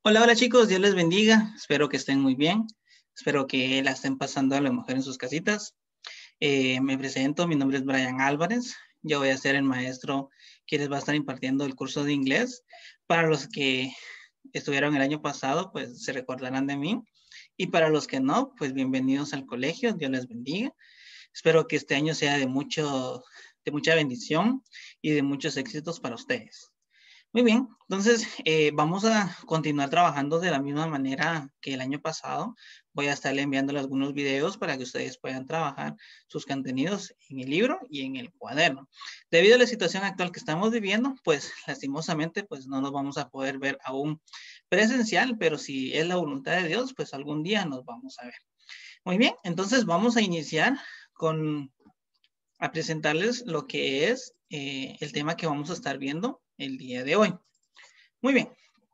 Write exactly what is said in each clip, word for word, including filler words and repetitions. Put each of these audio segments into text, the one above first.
Hola, hola chicos, Dios les bendiga. Espero que estén muy bien. Espero que la estén pasando a lo mejor en sus casitas. Eh, me presento, mi nombre es Brian Álvarez. Yo voy a ser el maestro que les va a estar impartiendo el curso de inglés. Para los que estuvieron el año pasado, pues se recordarán de mí. Y para los que no, pues bienvenidos al colegio. Dios les bendiga. Espero que este año sea de mucho, de mucha bendición y de muchos éxitos para ustedes. Muy bien, entonces eh, vamos a continuar trabajando de la misma manera que el año pasado. Voy a estarle enviándole algunos videos para que ustedes puedan trabajar sus contenidos en el libro y en el cuaderno. Debido a la situación actual que estamos viviendo, pues lastimosamente pues no nos vamos a poder ver aún presencial, pero si es la voluntad de Dios, pues algún día nos vamos a ver. Muy bien, entonces vamos a iniciar con a presentarles lo que es eh, el tema que vamos a estar viendo el día de hoy. Muy bien.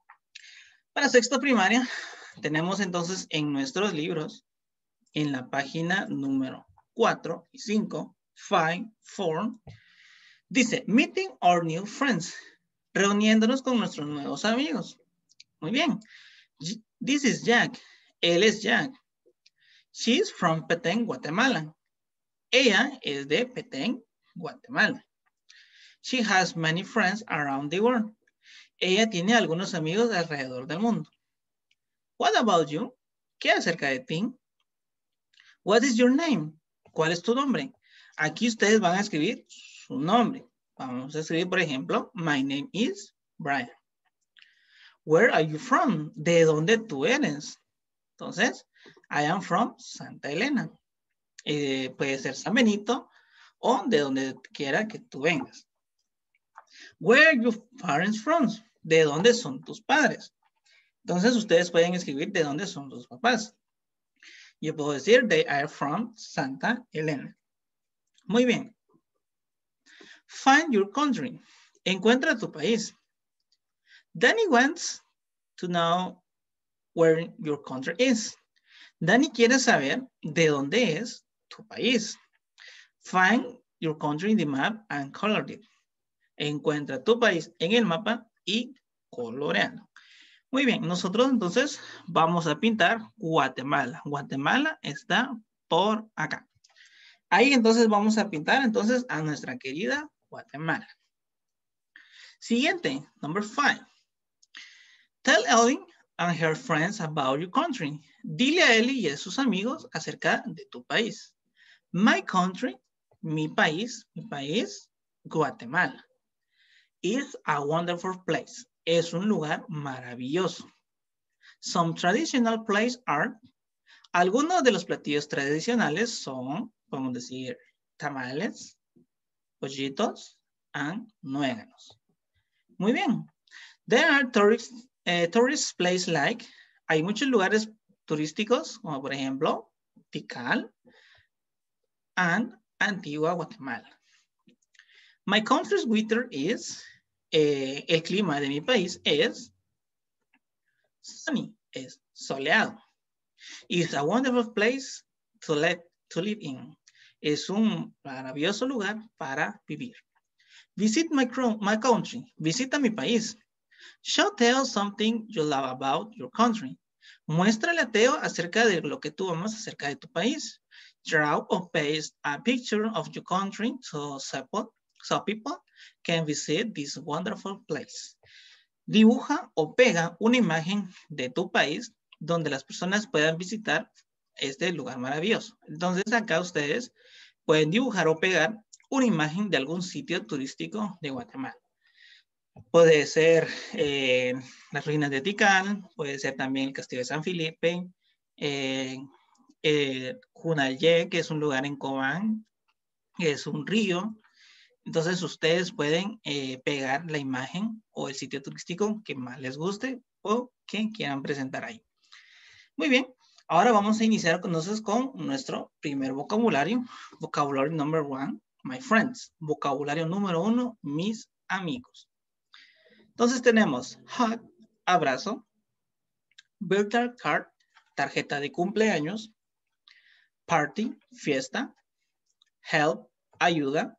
Para sexto primaria, tenemos entonces en nuestros libros, en la página número cuatro y cinco, five, four, dice, meeting our new friends, reuniéndonos con nuestros nuevos amigos. Muy bien. This is Jack. Él es Jack. She's from Petén, Guatemala. Ella es de Petén, Guatemala. She has many friends around the world. Ella tiene algunos amigos alrededor del mundo. What about you? ¿Qué acerca de ti? What is your name? ¿Cuál es tu nombre? Aquí ustedes van a escribir su nombre. Vamos a escribir, por ejemplo, my name is Brian. Where are you from? ¿De dónde tú eres? Entonces, I am from Santa Elena. Eh, puede ser San Benito o de donde quiera que tú vengas. Where are your parents from? ¿De dónde son tus padres? Entonces, ustedes pueden escribir de dónde son sus papás. Yo puedo decir, they are from Santa Elena. Muy bien. Find your country. Encuentra tu país. Danny wants to know where your country is. Danny quiere saber de dónde es tu país. Find your country in the map and color it. Encuentra tu país en el mapa y colorealo. Muy bien, nosotros entonces vamos a pintar Guatemala. Guatemala está por acá. Ahí entonces vamos a pintar entonces a nuestra querida Guatemala. Siguiente, number five. Tell Ellie and her friends about your country. Dile a Ellie y a sus amigos acerca de tu país. My country, mi país, mi país, Guatemala, is a wonderful place. Es un lugar maravilloso. Some traditional places are, algunos de los platillos tradicionales son, podemos decir, tamales, pollitos, and nueganos. Muy bien. There are tourist, uh, tourist places like, hay muchos lugares turísticos, como por ejemplo, Tikal and Antigua, Guatemala. My country's weather is, eh, el clima de mi país es sunny, es soleado. It's a wonderful place to, let, to live in. Es un maravilloso lugar para vivir. Visit my, my country. Visita mi país. Show Theo something you love about your country. Muéstrale a Theo acerca de lo que tú amas acerca de tu país. Draw or paste a picture of your country so, so people can visit this wonderful place. Dibuja o pega una imagen de tu país donde las personas puedan visitar este lugar maravilloso. Entonces acá ustedes pueden dibujar o pegar una imagen de algún sitio turístico de Guatemala. Puede ser eh, las ruinas de Tikal, puede ser también el castillo de San Felipe, eh, eh, Junayé, que es un lugar en Cobán, que es un río. Entonces ustedes pueden eh, pegar la imagen o el sitio turístico que más les guste o que quieran presentar ahí. Muy bien, ahora vamos a iniciar entonces con nuestro primer vocabulario. Vocabulario number one, my friends. Vocabulario número uno, mis amigos. Entonces tenemos hug, abrazo, birthday card, tarjeta de cumpleaños, party, fiesta, help, ayuda,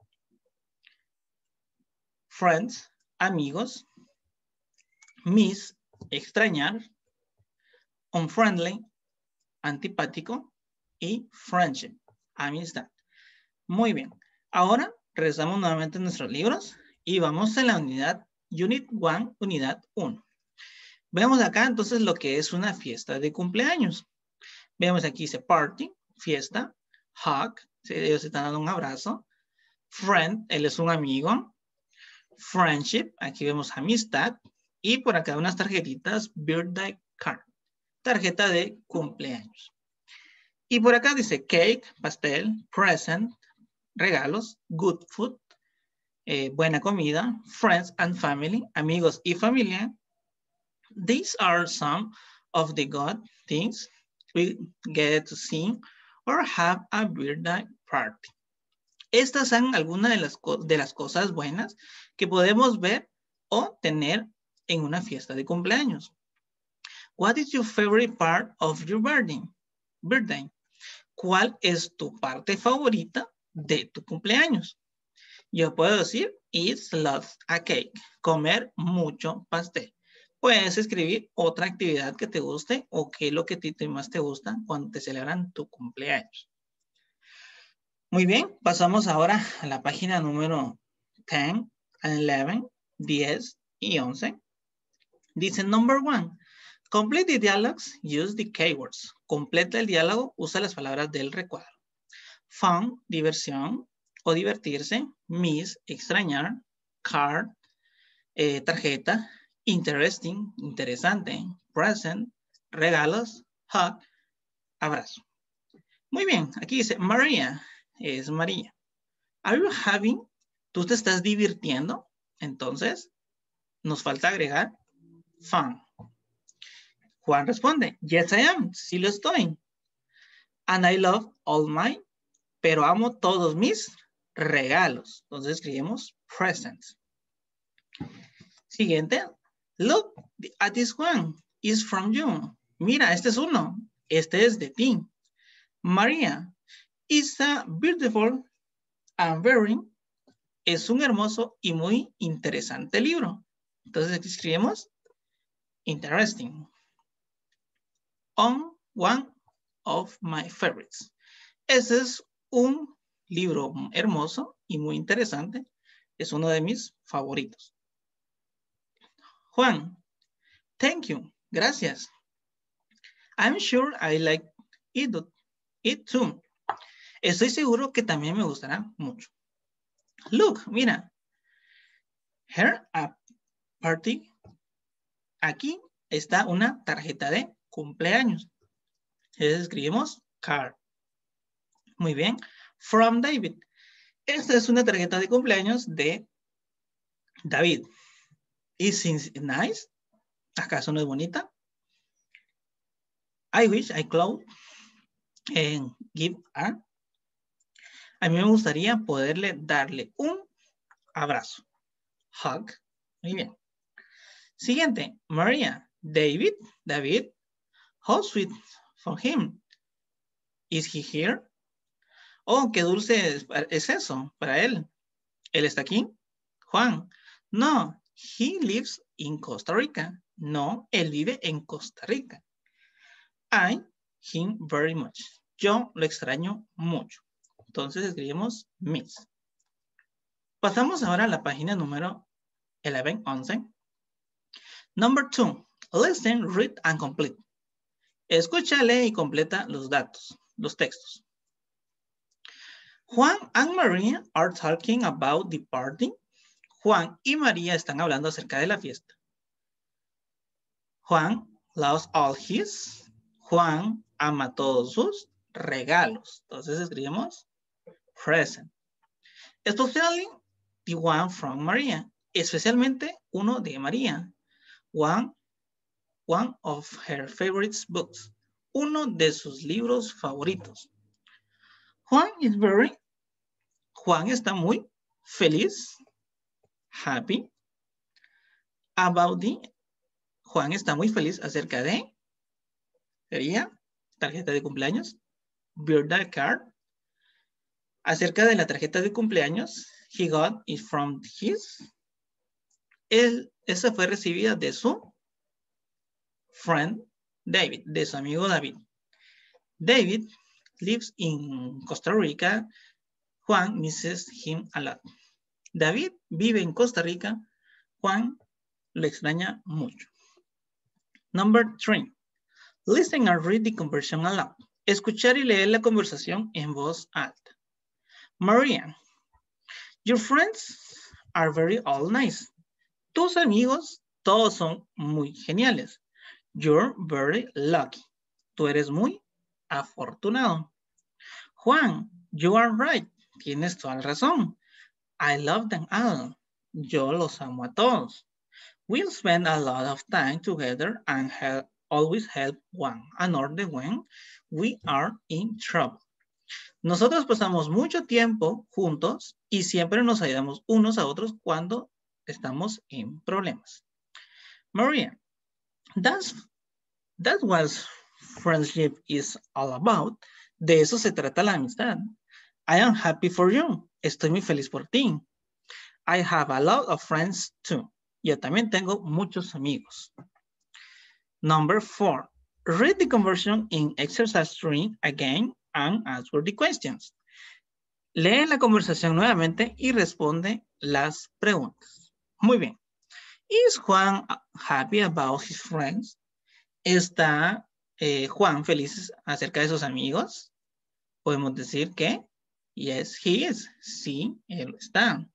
friends, amigos, miss, extrañar, unfriendly, antipático y friendship, amistad. Muy bien. Ahora regresamos nuevamente a nuestros libros y vamos a la unidad, Unit uno, unidad uno. Vemos acá entonces lo que es una fiesta de cumpleaños. Vemos aquí dice party, fiesta, hug, ellos se están dando un abrazo, friend, él es un amigo, friendship, aquí vemos amistad, y por acá unas tarjetitas, birthday card, tarjeta de cumpleaños. Y por acá dice cake, pastel, present, regalos, good food, eh, buena comida, friends and family, amigos y familia. These are some of the good things we get to see or have a birthday party. Estas son algunas de las, de las cosas buenas que podemos ver o tener en una fiesta de cumpleaños. What is your favorite part of your birthday? birthday? ¿Cuál es tu parte favorita de tu cumpleaños? Yo puedo decir, eat lots a cake, comer mucho pastel. Puedes escribir otra actividad que te guste o qué es lo que a ti más te gusta cuando te celebran tu cumpleaños. Muy bien, pasamos ahora a la página número diez, once, diez y once. Dice number one, complete the dialogues, use the keywords. Completa el diálogo, usa las palabras del recuadro. Fun, diversión o divertirse. Miss, extrañar. Card, eh, tarjeta. Interesting, interesante. Present, regalos. Hug, abrazo. Muy bien, aquí dice María, es María. Are you having? ¿Tú te estás divirtiendo? Entonces, nos falta agregar fun. Juan responde, yes I am, sí lo estoy. And I love all my, pero amo todos mis regalos. Entonces escribimos presents. Siguiente, look at this one, is from you. Mira, este es uno, este es de ti. María, is a beautiful and very, es un hermoso y muy interesante libro. Entonces aquí escribimos interesting. On one of my favorites. Ese es un libro hermoso y muy interesante. Es uno de mis favoritos. Juan, thank you. Gracias. I'm sure I like it, it too. Estoy seguro que también me gustará mucho. Look, mira. Here a party. Aquí está una tarjeta de cumpleaños. Entonces escribimos card. Muy bien. From David. Esta es una tarjeta de cumpleaños de David. Is it nice? ¿Acaso no es bonita? I wish I could and give a. A mí me gustaría poderle darle un abrazo. Hug. Muy bien. Siguiente. Maria. David. David. How sweet for him. Is he here? Oh, qué dulce es, es eso para él. ¿Él está aquí? Juan. No, he lives in Costa Rica. No, él vive en Costa Rica. I him very much. Yo lo extraño mucho. Entonces escribimos miss. Pasamos ahora a la página número once, once. Number two, listen, read and complete. Escucha, lee y completa los datos, los textos. Juan and Maria are talking about the party. Juan y María están hablando acerca de la fiesta. Juan loves all his. Juan ama todos sus regalos. Entonces escribimos present. Especially the one from Maria. Especialmente uno de María. One, one of her favorite books. Uno de sus libros favoritos. Juan is very. Juan está muy feliz. Happy. About the. Juan está muy feliz acerca de. Sería tarjeta de cumpleaños. Birthday card. Acerca de la tarjeta de cumpleaños. He got it from his. Él, esa fue recibida de su friend. David, de su amigo David. David lives in Costa Rica. Juan misses him a lot. David vive en Costa Rica. Juan lo extraña mucho. Number three. Listen and read the conversation aloud. Escuchar y leer la conversación en voz alta. Maria, your friends are very all nice. Tus amigos todos son muy geniales. You're very lucky. Tú eres muy afortunado. Juan, you are right. Tienes toda la razón. I love them all. Yo los amo a todos. We'll spend a lot of time together and help, always help one another when we are in trouble. Nosotros pasamos mucho tiempo juntos y siempre nos ayudamos unos a otros cuando estamos en problemas. Maria, that's, that's what friendship is all about. De eso se trata la amistad. I am happy for you. Estoy muy feliz por ti. I have a lot of friends too. Yo también tengo muchos amigos. Number four. Read the conversation in exercise three again and answer the questions. Lee la conversación nuevamente y responde las preguntas. Muy bien. Is Juan happy about his friends? ¿Está eh, Juan feliz acerca de sus amigos? Podemos decir que yes, he is. Sí, él está.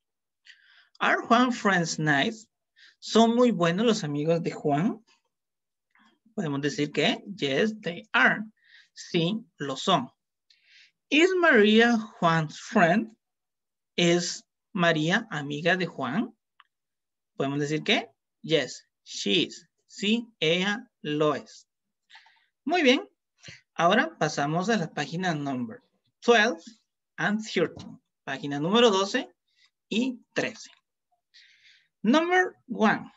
Are Juan friends nice? ¿Son muy buenos los amigos de Juan? Podemos decir que yes, they are. Sí, lo son. Is Maria Juan's friend? ¿Es María amiga de Juan? Podemos decir que yes, she is. Sí, ella lo es. Muy bien. Ahora pasamos a la página number twelve and thirteen. Página número doce y trece. Number one.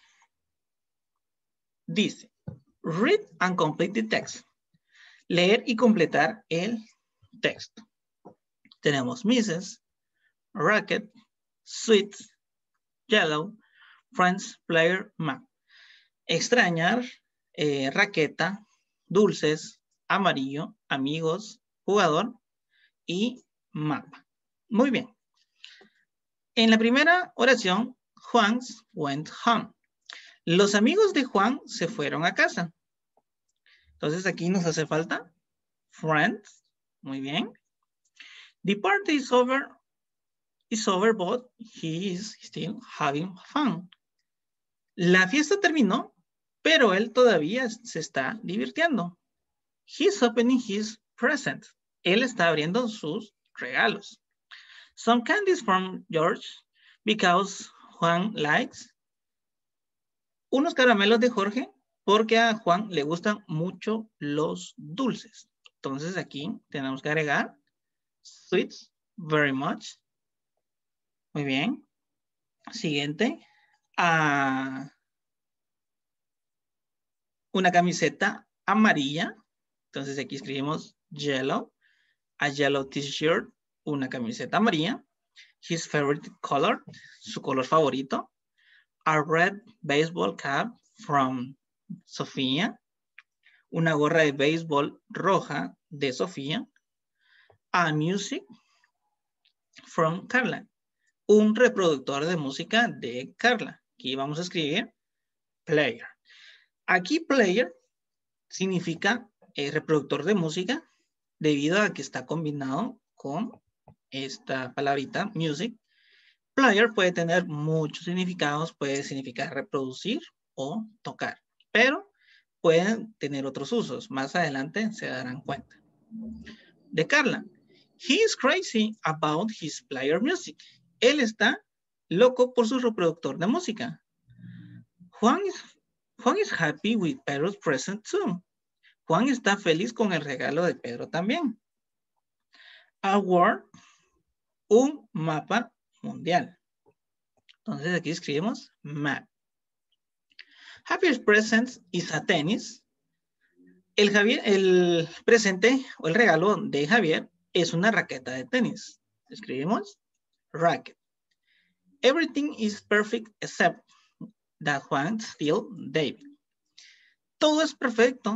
Dice, read and complete the text. Leer y completar el texto. Tenemos misses, racket, sweets, yellow, friends, player, map. Extrañar, eh, raqueta, dulces, amarillo, amigos, jugador y mapa. Muy bien. En la primera oración, Juan went home. Los amigos de Juan se fueron a casa. Entonces aquí nos hace falta friends. Muy bien. The party is over, is over, but he is still having fun. La fiesta terminó, pero él todavía se está divirtiendo. He's opening his present. Él está abriendo sus regalos. Some candies from George, because Juan likes. Unos caramelos de Jorge, porque a Juan le gustan mucho los dulces. Entonces aquí tenemos que agregar sweets very much. Muy bien. Siguiente. Uh, una camiseta amarilla. Entonces aquí escribimos yellow. A yellow t-shirt. Una camiseta amarilla. His favorite color. Su color favorito. A red baseball cap from Sofía. Una gorra de béisbol roja de Sofía. A music from Carla. Un reproductor de música de Carla. Aquí vamos a escribir player. Aquí player significa eh, reproductor de música debido a que está combinado con esta palabrita music. Player puede tener muchos significados, puede significar reproducir o tocar, pero pueden tener otros usos. Más adelante se darán cuenta. De Carla. He is crazy about his player music. Él está loco por su reproductor de música. Juan is, Juan is happy with Pedro's present too. Juan está feliz con el regalo de Pedro también. A world, un mapa mundial. Entonces aquí escribimos map. Happy's present is a tennis. El, Javier, el presente o el regalo de Javier es una raqueta de tenis. Escribimos racket. Everything is perfect except that Juan still David. Todo es perfecto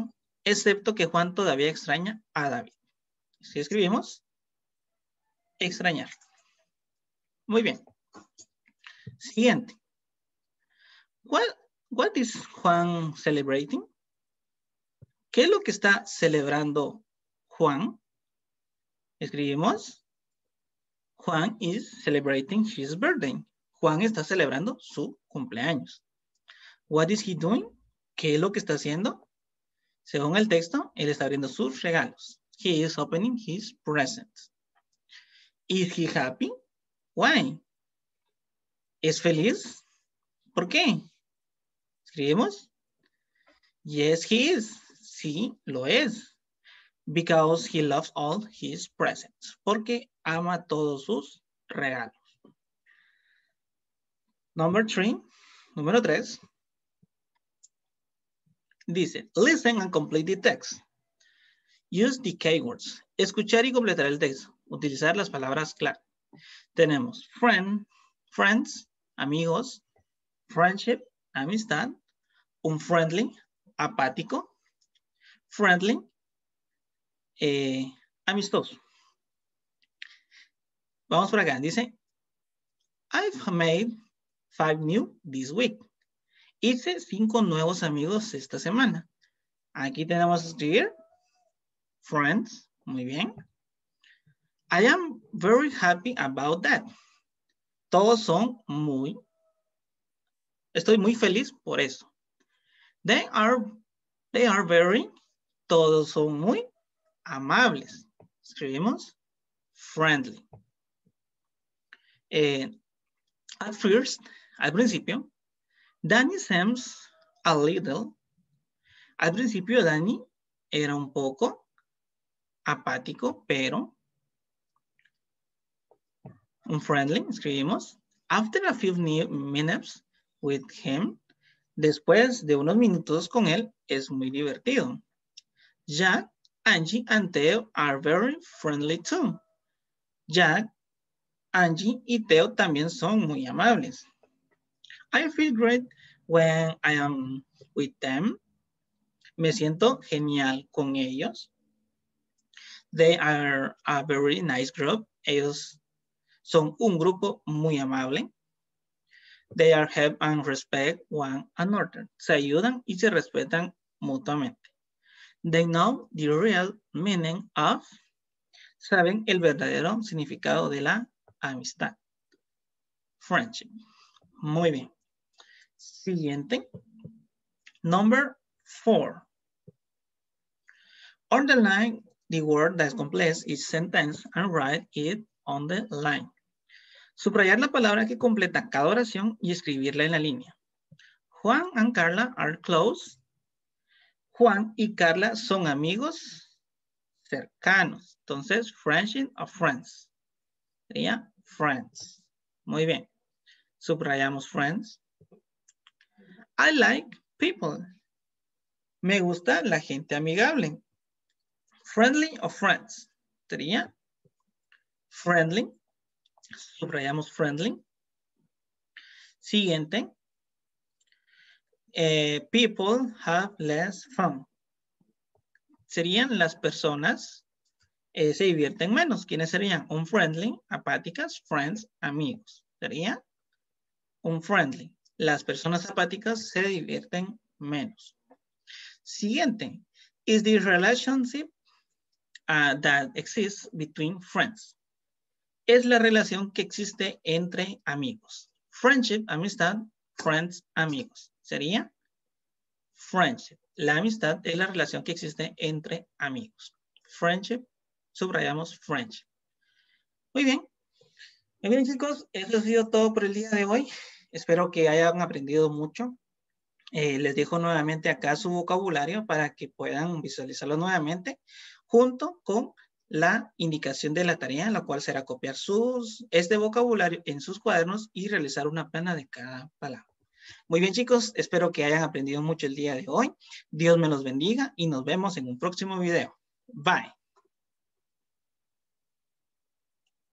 excepto que Juan todavía extraña a David. Si escribimos, extrañar. Muy bien. Siguiente. What, what is Juan celebrating? ¿Qué es lo que está celebrando Juan? Escribimos. Juan is celebrating his birthday. Juan está celebrando su cumpleaños. What is he doing? ¿Qué es lo que está haciendo? Según el texto, él está abriendo sus regalos. He is opening his presents. Is he happy? Why? ¿Es feliz? ¿Por qué? ¿Escribimos? Yes, he is. Sí, lo es. Because he loves all his presents. Porque ama todos sus regalos. Number three. Número tres. Dice, listen and complete the text. Use the keywords. Escuchar y completar el texto. Utilizar las palabras clave. Tenemos friend, friends, amigos, friendship, amistad, unfriendly, apático, friendly, eh, amistoso. Vamos por acá. Dice, I've made five new this week. Hice cinco nuevos amigos esta semana. Aquí tenemos que escribir friends. Muy bien. I am very happy about that. Todos son muy, estoy muy feliz por eso. They are, they are very, todos son muy amables. Escribimos friendly. Eh, at first, al principio, Danny seems a little. Al principio, Danny era un poco apático, pero unfriendly, escribimos. After a few minutes with him, después de unos minutos con él, es muy divertido. Jack, Angie, and Theo are very friendly too. Jack, Angie y Theo también son muy amables. I feel great when I am with them. Me siento genial con ellos. They are a very nice group. Ellos son un grupo muy amable. They are help and respect one another. Se ayudan y se respetan mutuamente. They know the real meaning of. Saben el verdadero significado de la amistad. Friendship. Muy bien. Siguiente. Number four. Underline the word that completes each sentence and write it on the line. Subrayar la palabra que completa cada oración y escribirla en la línea. Juan and Carla are close. Juan y Carla son amigos cercanos. Entonces, friendship of friends. Sería friends. Muy bien. Subrayamos friends. I like people. Me gusta la gente amigable. Friendly of friends. Sería friendly. Subrayamos friendly. Siguiente. Eh, people have less fun. Serían las personas eh, se divierten menos. ¿Quiénes serían? Unfriendly, apáticas, friends, amigos. Sería unfriendly. Las personas apáticas se divierten menos. Siguiente. Is the relationship uh, that exists between friends. Es la relación que existe entre amigos. Friendship, amistad, friends, amigos. Sería friendship. La amistad es la relación que existe entre amigos. Friendship, subrayamos friendship. Muy bien. Muy bien, chicos, eso ha sido todo por el día de hoy. Espero que hayan aprendido mucho. Eh, les dejo nuevamente acá su vocabulario para que puedan visualizarlo nuevamente junto con la indicación de la tarea, la cual será copiar sus, este vocabulario en sus cuadernos y realizar una plana de cada palabra. Muy bien, chicos, espero que hayan aprendido mucho el día de hoy. Dios me los bendiga y nos vemos en un próximo video. Bye.